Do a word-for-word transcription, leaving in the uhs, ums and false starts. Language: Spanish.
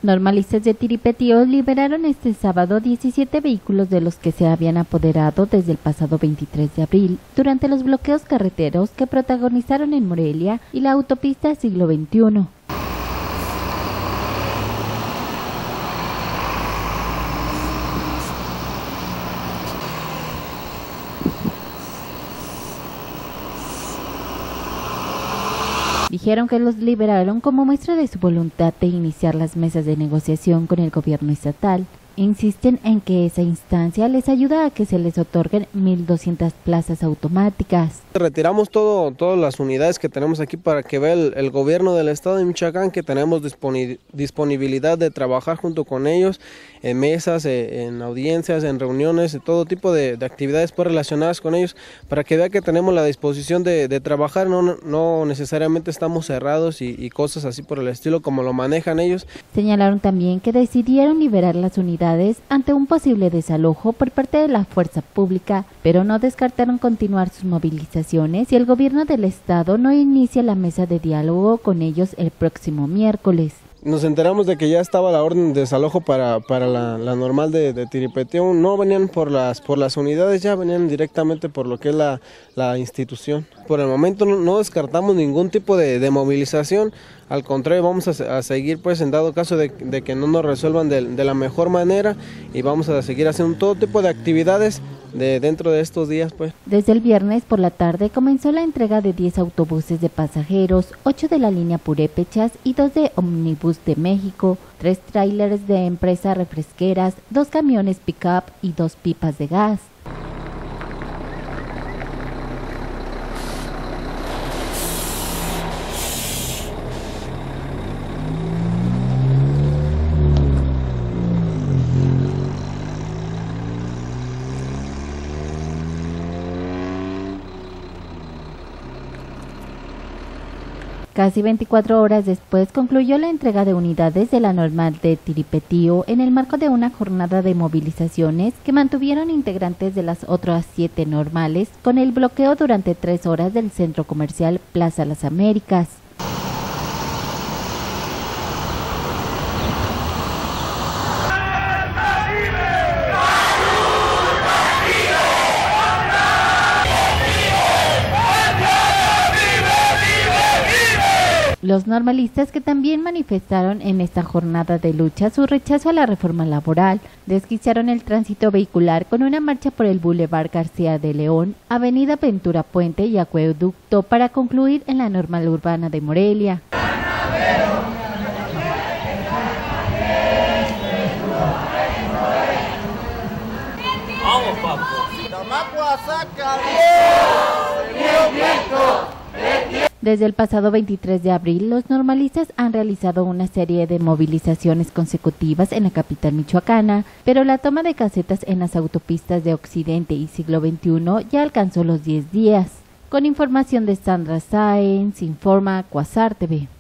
Normalistas de Tiripetío liberaron este sábado diecisiete vehículos de los que se habían apoderado desde el pasado veintitrés de abril durante los bloqueos carreteros que protagonizaron en Morelia y la autopista Siglo veintiuno. Dijeron que los liberaron como muestra de su voluntad de iniciar las mesas de negociación con el gobierno estatal. Insisten en que esa instancia les ayuda a que se les otorguen mil doscientas plazas automáticas. Retiramos todo, todas las unidades que tenemos aquí para que vea el, el gobierno del estado de Michoacán que tenemos disponibilidad de trabajar junto con ellos en mesas, en audiencias, en reuniones, en todo tipo de, de actividades pues, relacionadas con ellos, para que vea que tenemos la disposición de, de trabajar, no, no necesariamente estamos cerrados y, y cosas así por el estilo como lo manejan ellos. Señalaron también que decidieron liberar las unidades ante un posible desalojo por parte de la fuerza pública, pero no descartaron continuar sus movilizaciones si el gobierno del estado no inicia la mesa de diálogo con ellos el próximo miércoles. Nos enteramos de que ya estaba la orden de desalojo para, para la, la normal de, de Tiripetío. No venían por las, por las unidades, ya venían directamente por lo que es la, la institución. Por el momento no, no descartamos ningún tipo de, de movilización, al contrario vamos a, a seguir pues en dado caso de, de que no nos resuelvan de, de la mejor manera y vamos a seguir haciendo todo tipo de actividades de dentro de estos días pues. Desde el viernes por la tarde comenzó la entrega de diez autobuses de pasajeros, ocho de la línea Purépechas y dos de Omnibus de México, tres tráileres de empresa refresqueras, dos camiones pick-up y dos pipas de gas. Casi veinticuatro horas después concluyó la entrega de unidades de la normal de Tiripetío en el marco de una jornada de movilizaciones que mantuvieron integrantes de las otras siete normales con el bloqueo durante tres horas del centro comercial Plaza Las Américas. Los normalistas que también manifestaron en esta jornada de lucha su rechazo a la reforma laboral, desquiciaron el tránsito vehicular con una marcha por el Boulevard García de León, Avenida Ventura Puente y Acueducto para concluir en la normal urbana de Morelia. Vamos, papu. Desde el pasado veintitrés de abril, los normalistas han realizado una serie de movilizaciones consecutivas en la capital michoacana, pero la toma de casetas en las autopistas de Occidente y Siglo veintiuno ya alcanzó los diez días. Con información de Sandra Sáenz, informa Quasar T V.